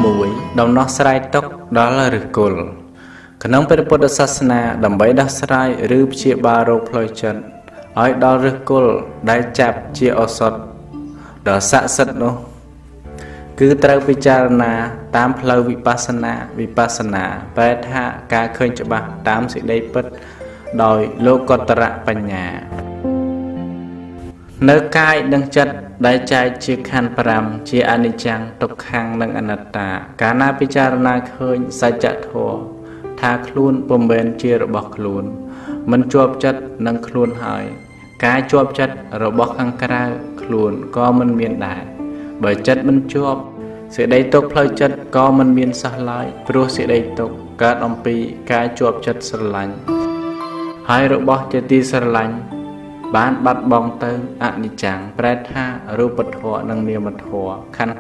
មួយដំណោះស្រាយទុក្ខដល់ឫសគល់ក្នុងព្រះពុទ្ធសាសនាដើម្បីដោះស្រាយឬព្យាបាលរោគផ្លូវចិត្តឲ្យដល់ឫសគល់ដែលចាប់ជាឱសថដ៏ស័ក្តិសិទ្ធិនោះគឺត្រូវពិចារណាតាមផ្លូវវិបស្សនាប្រែថាការឃើញច្បាស់តាមសេចក្តីពិតដោយលោកតរៈបញ្ញានៅកាយនិងចិត្តដែលចែកជាខណ្ឌ5ជាអនិច្ចំទុក្ខំនិងអនត្តាកាលណាពិចារណាឃើញសច្ចធម៌ថាខ្លួនពុំមែនជារបស់ខ្លួនមិនជាប់ចិត្តនឹងខ្លួនហើយការជាប់ចិត្តរបស់ខាងក្រៅខ្លួនក៏មិនមានដែរបើចិត្តមិនជាប់សេចក្តីទុក្ខផ្លូវចិត្តក៏មិនមានសោះឡើយព្រោះសេចក្តីទុក្ខកើតអំពីការជាប់ចិត្តស្រឡាញ់ហើយរបស់ជាទីស្រឡាញ់បានបាត់បង់ទៅអនិច្ចំប្រែថារូបធម៌និងនាមធម៌ខណ្ឌ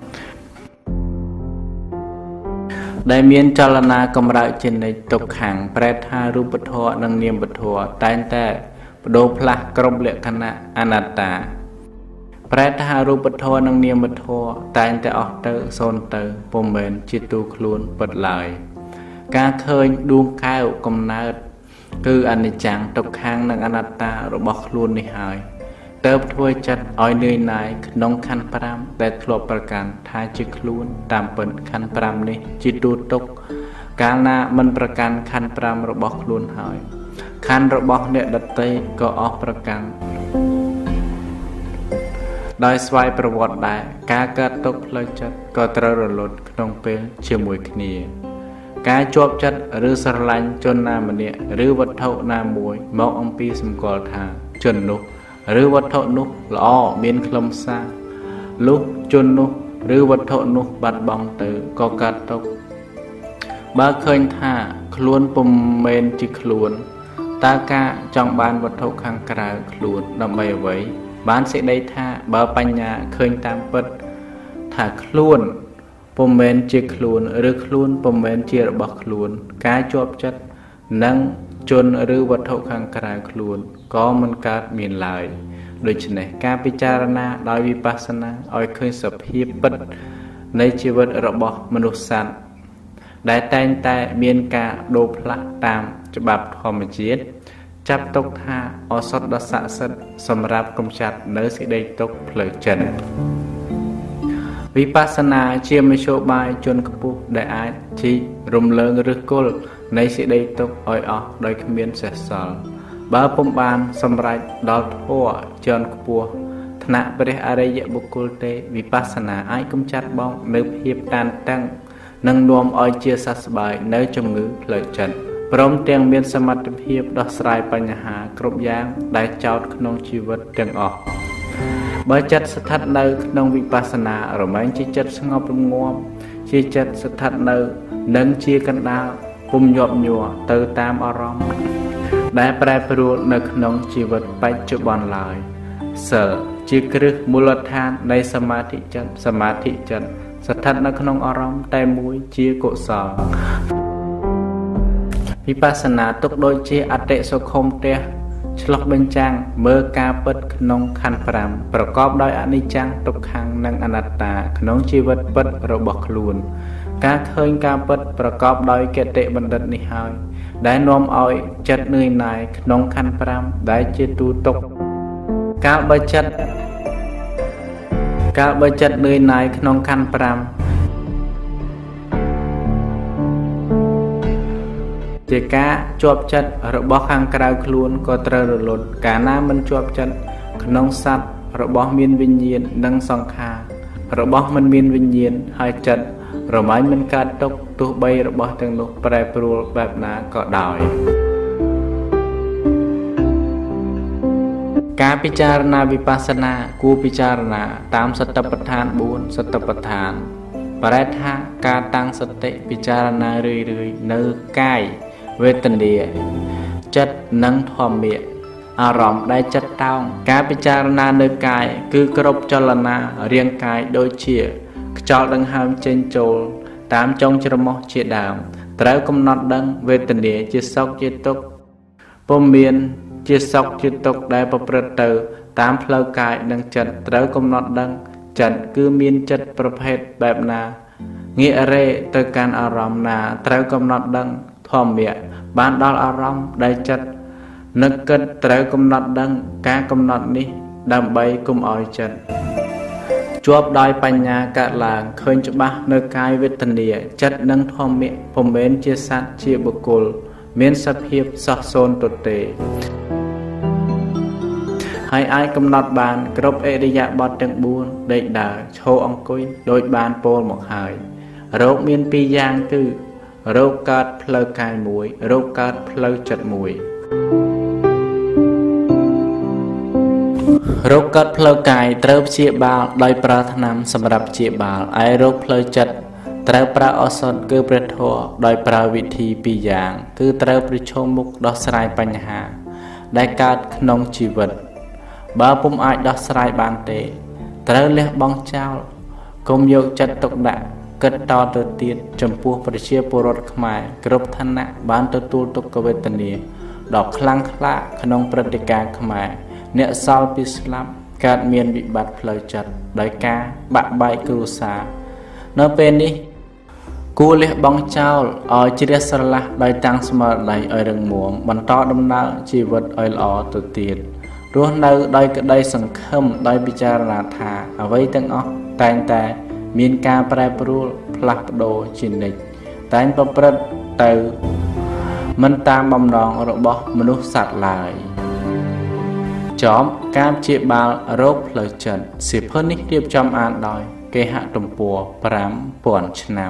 5ដែលមានចលនាកម្រើកជានិច្ចទុក្ខំប្រែថារូបធម៌និងនាមធម៌តែងតែបដូរផ្លាស់គ្រប់លក្ខណៈអនត្តាប្រែថារូបធម៌និងនាមធម៌តែងតែអស់ទៅសូន្យទៅពុំមែនជាទូខ្លួនពិតឡើយការឃើញដួងកែវកំណើតគឺអនិច្ចំទុក្ខំនិងអនត្តារបស់ខ្លួននេះហើយទើបធ្វើចិត្តឲ្យនឿយណាយក្នុងខណ្ឌ5ដែលធ្លាប់ប្រកាន់ថាជាខ្លួនតាមពិតខណ្ឌ5នេះជាទូទុក្ខកាលណាមិនប្រកាន់ខណ្ឌ5របស់ខ្លួនហើយខណ្ឌរបស់អ្នកដតីក៏អស់ប្រកាន់ដោយស្វ័យប្រវត្តិដែរការកើតទុក្ខផ្លូវចិត្តក៏ត្រូវរលត់ក្នុងពេលជាមួយគ្នាការជាប់ចិត្តឬស្រឡាញ់ជនណាម្នាក់ឬវត្ថុណាមួយមកអំពីសម្គាល់ថាជននោះឬវត្ថុនោះល្អមានខ្លឹមសារលុះជននោះឬវត្ថុនោះបាត់បង់ទៅក៏កើតទុក្ខបើឃើញថាខ្លួនពុំមែនជាខ្លួនតើការចង់បានវត្ថុខាងក្រៅខ្លួនដើម្បីអ្វីបានសេចក្តីថាបើបញ្ញាឃើញតាមពិតថាខ្លួនពុំមែនជាខ្លួនឬខ្លួនពុំមែនជារបស់ខ្លួនការជាប់ចិត្តនឹងជនឬវត្ថុខាងក្រៅខ្លួនក៏មិនកើតមានឡើយដូច្នេះការពិចារណាដោយវិបស្សនាឲ្យឃើញសភាពពិតនៃជីវិតរបស់មនុស្សសត្វដែលតែងតែមានការដូរផ្លាស់តាមច្បាប់ធម្មជាតិចាប់ទុកថាឱសថដ៏ស័ក្តិសិទ្ធិសម្រាប់កម្ចាត់នៅសេចក្តីទុក្ខផ្លូវចិត្តវិបស្សនាជាមធ្យោបាយជាន់ខ្ពស់ដែលអាចជីករំលើងឫសគល់នៃសេចក្តីទុក្ខឲ្យអស់ដោយគ្មានសេសសល់បើពុំបានសម្រេចដល់ធម៌ជាន់ខ្ពស់ថ្នាក់ព្រះអរិយបុគ្គលទេវិបស្សនាអាចកម្ចាត់បងនៅភាពតានតឹងនិងនាំឲ្យជាសះស្បើយនៅជំងឺផ្លូវចិត្តព្រមទាំងមានសមត្ថភាពដោះស្រាយបញ្ហាគ្រប់យ៉ាងដែលចោទក្នុងជីវិតទាំងអស់បើចិត្តស្ថិតនៅក្នុងវិបស្សនារមែងជាចិត្តស្ងប់រងាប់ជាចិត្តស្ថិតនៅនឹងជាកណ្ដាលពុំញាប់ញ័រទៅតាមអារម្មណ៍ដែលប្រែប្រួលនៅក្នុងជីវិតបច្ចុប្បន្នឡើយសិលជាគ្រឹះមូលដ្ឋាននៃសមាធិចិត្តស្ថិតនៅក្នុងអារម្មណ៍តែមួយជាកុសលវិបស្សនាទុកដូចជាអតិសុខុមផ្ទះឆ្លុះបញ្ចាំងមើលការពិតក្នុងខណ្ឌ5ប្រកបដោយអនិច្ចំទុក្ខំនិងអនត្តាក្នុងជីវិតពិតរបស់ខ្លួនការឃើញការពិតប្រកបដោយគតិបណ្ឌិតនេះហើយដែលនាំឲ្យចិត្តនឿយណាយក្នុងខណ្ឌ5ដែលជាទូទុក្ខកាលបើចិត្តនឿយណាយក្នុងខណ្ឌ5ជាការជាប់ចិត្តរបស់ខាងក្រៅខ្លួនក៏ត្រូវរលត់កាលណាមិនជាប់ចិត្តក្នុងសត្វរបស់មានវិញ្ញាណនិងសង្ខាររបស់មិនមានវិញ្ញាណហើយចិត្តរមែងមិនកើតទុក្ខទោះបីរបស់ទាំងនោះប្រែប្រួលបែបណាក៏ដោយការពិចារណាវិបស្សនាគួរពិចារណាតាមសតិប្បដ្ឋាន4សតិប្បដ្ឋានប្រែថាការតាំងសតិពិចារណារឿយៗនៅកាយវេទនាចិត្តនិងធម្មៈអារម្មណ៍ដែលចិត្តតោងការពិចារណានៅកាយគឺគ្រប់ចលនារាងកាយដូចជាខ្យល់ដង្ហើមចេញចូលតាមចុងច្រមុះជាដើមត្រូវកំណត់ដឹងវេទនាជាសុខជាទុក្ខពុំមានជាសុខជាទុក្ខដែលប្រព្រឹត្តទៅតាមផ្លូវកាយនិងចិត្តត្រូវកំណត់ដឹងចិត្តគឺមានចិត្តប្រភេទបែបណា nghĩa rê từ can ở rõm nà trao cầm nọt đăng thòm mẹ bán đo ở rõm đại chất nâng kết trao cầm nọt đăng cá cầm nọt ní đầm bay cùng ỏi chất chuộc đòi bánh nhà cả làng khơi cho bác nơi cai vết thần địa chất nâng thòm mẹ phồng bến chia sát chia bực cùl miễn sắp hiệp sọc xôn tụt tệ hai ai cầm nọt bàn group ê đi dạ bọt trận buôn đẩy đà chô ông cúi đôi bàn pôl một hai rốt miên pi giang cư rốt cát phơi cài muối rốt cát phơi chật muối rốt cát phơi cài trâu chia bào đôi pra tham sầmรับchia bào ai rốt phơi chật trâu pra ở sân cứประทอđôi praวิธีpi giang cứ trâuประชมมุกដោះស្រាយបញ្ហាដែលកើតក្នុងជីវិតបើពុំអាចដោះស្រាយបានទេត្រូវលះបង់ចោលកុំយកចិត្តទុកដាក់គិតតទៅទៀតចំពោះប្រជាពលរដ្ឋខ្មែរគ្រប់ឋានៈបានទទួលទុក្ខវេទនាដ៏ខ្លាំងក្លាក្នុងព្រឹត្តិការណ៍ខ្មែរអ្នកសល់ពីស្លាប់កើតមានវិបត្តិផ្លូវចិត្តដោយការបាក់បែកគ្រួសារនៅពេលនេះគួរលះបង់ចោលឲ្យជ្រះស្រឡះដោយតាំងស្មារតីឲ្យរឹងមាំបន្តដំណើរជីវិតឲ្យល្អទៅទៀតរស់នៅដោយក្តីសង្ឃឹមដោយពិចារណាថាអ្វីទាំងអស់តែងតែមានការប្រែប្រួលផ្លាស់ប្ដូរជានិច្ចតែងប្រព្រឹត្តទៅមិនតាមបំណងរបស់មនុស្សសត្វឡើយចំការព្យាបាលរោគផ្លូវចិត្តសៀវភៅនេះរៀបចំអានដោយគេហទំព័រ 5000 ឆ្នាំ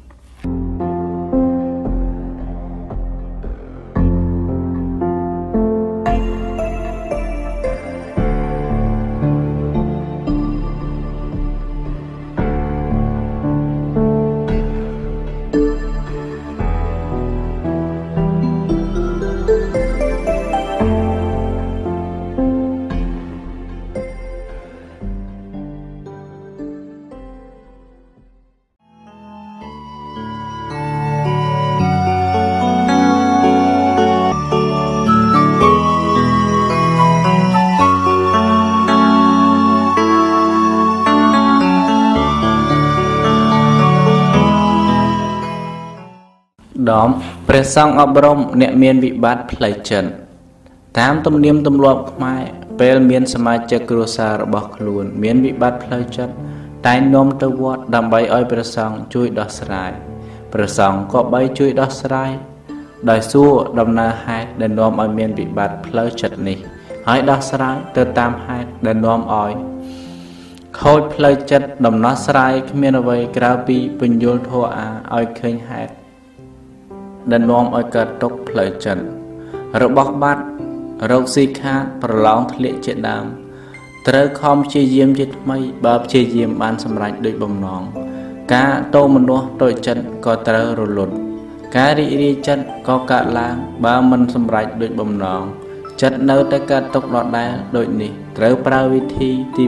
ដំព្រះសង្ឃអប់រំអ្នកមានវិបត្តិផ្លូវចិត្តតាមទំនៀមទម្លាប់ខ្មែរពេលមានសមាជិកគ្រួសាររបស់ខ្លួនមានវិបត្តិផ្លូវចិត្តតែនាំទៅវត្តដើម្បីឲ្យព្រះសង្ឃជួយដោះស្រាយព្រះសង្ឃក៏បីជួយដោះស្រាយដោយសួរដំណើរហេតុដែលនាំឲ្យមានវិបត្តិផ្លូវចិត្តនេះហើយដោះស្រាយទៅតាមហេតុដែលនាំឲ្យខូចផ្លូវចិត្តដំណោះស្រាយគ្មានអ្វីក្រៅពីពន្យល់ធម៌ឲ្យឃើញហេតុដែលនាំឲ្យកើតទុក្ខផ្លូវចិត្តរបស់បាត់រោគស៊ីខាតប្រឡងធ្លាក់ជាដើមត្រូវខំព្យាយាមជាថ្មីបើព្យាយាមបានសម្រេចដូចបំណងការតោមនោះតូចចិត្តក៏ត្រូវរលត់ការរីករាយចិត្តក៏កើតឡើងបើមិនសម្រេចដូចបំណងចិត្តនៅតែកើតទុក្ខដដែលដូចនេះត្រូវប្រើវិធីទី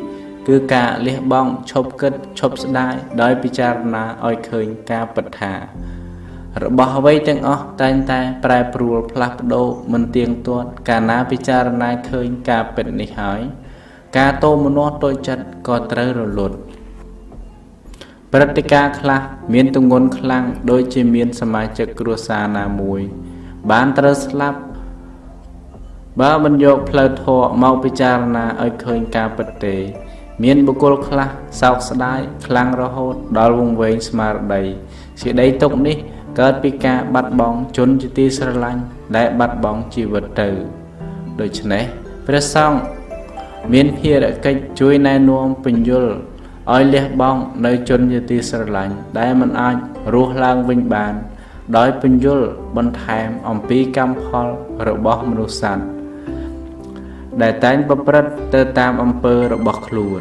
2គឺការលះបង់ឈប់គិតឈប់ស្ដាយដោយពិចារណាឲ្យឃើញការពិតថារបស់អ្វីទាំងអស់តែងតែប្រែប្រួលផ្លាស់ប្ដូរមិនទៀងទាត់កាលណាពិចារណាឃើញការពិតនេះហើយការតោមនោះតូចចិត្តក៏ត្រូវរលត់ព្រឹត្តិការណ៍ខ្លះមានទម្ងន់ខ្លាំងដូចជាមានសមាជិកគ្រួសារណាមួយបានត្រូវស្លាប់បើមិនយកផ្លូវធម៌មកពិចារណាឲ្យឃើញការពិតទេមានបុគ្គលខ្លះសោកស្ដាយខ្លាំងរហូតដល់វង្វេងស្មារតីសេចក្តីទុក្ខនេះកើតពីការបាត់បង់ជនជាទីស្រឡាញ់ដែលបាត់បង់ជីវិតទៅដូច្នេះព្រះសង្ឃមានភារកិច្ចជួយណែនាំពន្យល់ឲ្យលះបង់នៅជនជាទីស្រឡាញ់ដែលមិនអាចរស់ឡើងវិញបានដោយពន្យល់បន្ថែមអំពីកម្មផលរបស់មនុស្សសត្វដែលតែងប្រព្រឹត្តទៅតាមអំពើរបស់ខ្លួន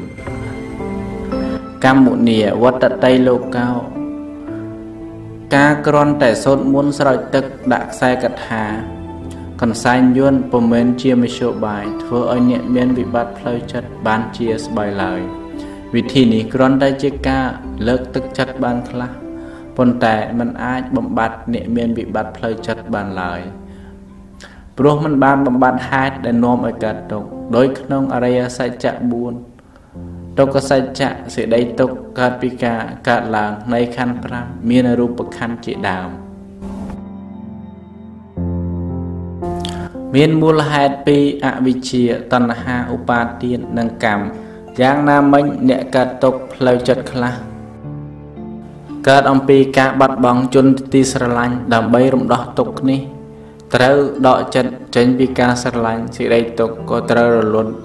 កម្មមុនីវត្តតីលោកោការគ្រាន់តែសូត្រមន្តស្រោចទឹកដាក់ខ្សែកថាកន្សែងយន្តពុំមែនជាមធ្យោបាយធ្វើឲ្យអ្នកមានវិបត្តិផ្លូវចិត្តបានជាស្បើយឡើយវិធីនេះគ្រាន់តែជាការលើកទឹកចិត្តបានខ្លះប៉ុន្តែมันអាចបំបត្តិអ្នកមានវិបត្តិផ្លូវចិត្តបានឡើយព្រោះมันបានបំបត្តិហេតុដែលនាំឲ្យកើតទុក្ខដោយក្នុងអរិយសច្ចៈ4 ទុក្ខសច្ចៈសេចក្តីទុក្ខកើតពីការកើតឡើងនៃខណ្ឌ5មានរូបខណ្ឌជាដើមមានមូលហេតុពីអវិជ្ជាតណ្ហាឧបាទាននិងកម្មយ៉ាងណាមិញអ្នកកើតទុក្ខផ្លូវចិត្តខ្លះកើតអំពីការបាត់បង់ជនទីស្រឡាញ់ដើម្បីរំដោះទុក្ខនេះត្រូវដកចិត្តចេញពីការស្រឡាញ់សេចក្តីទុក្ខក៏ត្រូវរលត់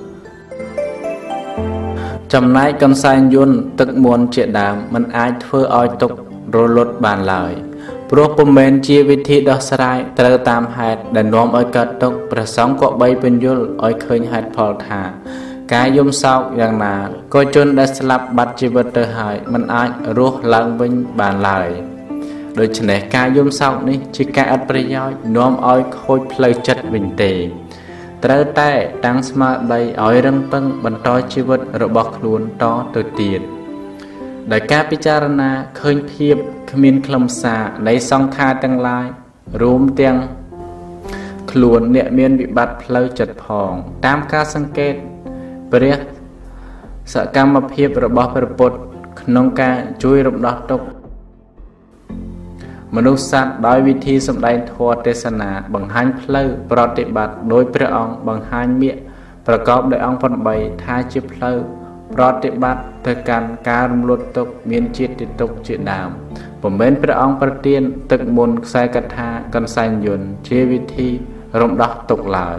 ចំណែកកន្សែងយន្តទឹកមន្តជាដើមមិនអាចធ្វើឲ្យទុក្ខរលត់បានឡើយព្រោះពុំមែនជាវិធីដោះស្រាយត្រូវតាមហេតុដែលនាំឲ្យកើតទុក្ខព្រះសង្ឃក៏បីបញ្យល់ឲ្យឃើញហេតុផលថាការយំសោកយ៉ាងណាក៏ជនដែលស្លាប់បាត់ជីវិតទៅហើយមិនអាចរស់ឡើងវិញបានឡើយដូច្នេះការយំសោកនេះជាការឥតប្រយោជន៍នាំឲ្យខូចផ្លូវចិត្តវិញទេត្រូវតែតាំងស្មារតីឲ្យរឹងប៉ឹងបន្តជីវិតរបស់ខ្លួនតទៅទៀតដោយការពិចារណាឃើញភាពគ្មានខ្លឹមសារនៃសង្ខារទាំងឡាយរួមទាំងខ្លួនអ្នកមានវិបត្តិផ្លូវចិត្តផងតាមការសង្កេតព្រះសកម្មភាពរបស់ព្រះពុទ្ធក្នុងការជួយរំដោះទុក្ខមនុស្សសត្វដោយវិធីសម្ដែងធម៌ទេសនាបង្ហាញផ្លូវប្រតិបត្តិដោយព្រះអង្គបង្ហាញមាគប្រកបដោយអង្គ8ថាជាផ្លូវប្រតិបត្តិទៅកាន់ការរំលត់ទុក្ខមានជាតិទុក្ខជាដើមពុំមែនព្រះអង្គប្រទានទឹកមន្តខ្សែកថាកន្សែងយន្តជាវិធីរំដោះទុក្ខឡើយ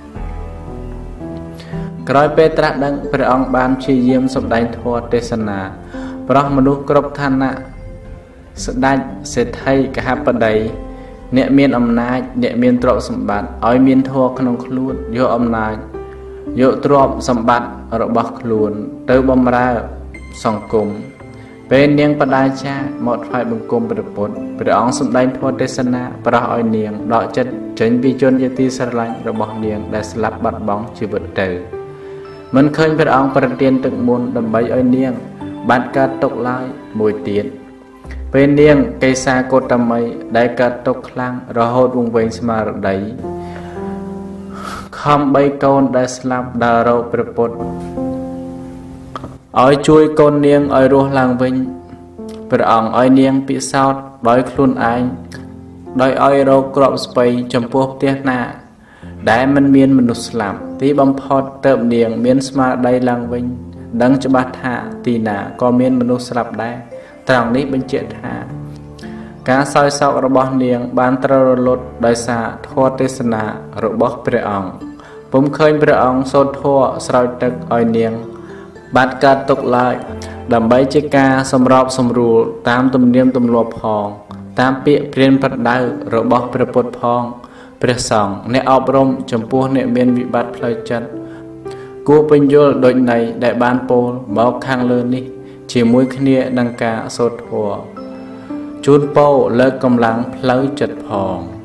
ក្រោយពេលត្រាស់ដឹងព្រះអង្គបានព្យាយាមសម្ដែងធម៌ទេសនាប្រោះមនុស្សគ្រប់ឋានៈស្ដេចសេដ្ឋីកហបតីអ្នកមានអំណាចអ្នកមានទ្រព្យសម្បត្តិឲ្យមានធម៌ក្នុងខ្លួនយកអំណាចយកទ្រព្យសម្បត្តិរបស់ខ្លួនទៅបម្រើសង្គមពេលនាងបដាចាមកថ្វាយបង្គំព្រះពុទ្ធព្រះអង្គសម្ដែងធម៌ទេសនាប្រោះឲ្យនាងដកចិត្តចេញពីជនជាទីស្រឡាញ់របស់នាងដែលស្លាប់បាត់បង់ជីវិតទៅមិនឃើញព្រះអង្គប្រទានទឹកមន្តដើម្បីឲ្យនាងបានកើតទុក្ខឡើយមួយទៀតពេលនាងកេសាកោតមីដែលកើតទុក្ខខ្លាំងរហូតវង្វេងស្មារតីខំ3កូនដែលស្លាប់ដើររកព្រះពុទ្ធឲ្យជួយកូននាងឲ្យរស់ឡើងវិញព្រះអង្គឲ្យនាងពិសោធន៍ដោយខ្លួនឯងដោយឲ្យរកក្របស្ពៃចំពោះផ្ទះណាដែលមិនមានមនុស្សស្លាប់ទីបំផុតទៅនាងមានស្មារតីឡើងវិញដឹងច្បាស់ថាទីណាក៏មានមនុស្សស្លាប់ដែរត្រង់នេះបញ្ជាក់ថាការសោយសោករបស់នាងបានត្រូវរលត់ដោយសារធម៌ទេសនារបស់ព្រះអង្គពុំឃើញព្រះអង្គសូត្រធម៌ស្រោចទឹកឲ្យនាងបានកើតទុក្ខឡើយដើម្បីជាការសម្របសម្រួលតាមទំនៀមទម្លាប់ផងតាមពាក្យព្រានប្រដៅរបស់ព្រះពុទ្ធផងព្រះសង្ឃអ្នកអប់រំចំពោះអ្នកមានវិបត្តិផ្លូវចិត្តគួរពន្យល់ដូចន័យដែលបានពោលមកខាងលើនេះជាមួយគ្នានឹងការសូត្រធម៌ជូនពរលើកកម្លាំងផ្លូវចិត្តផង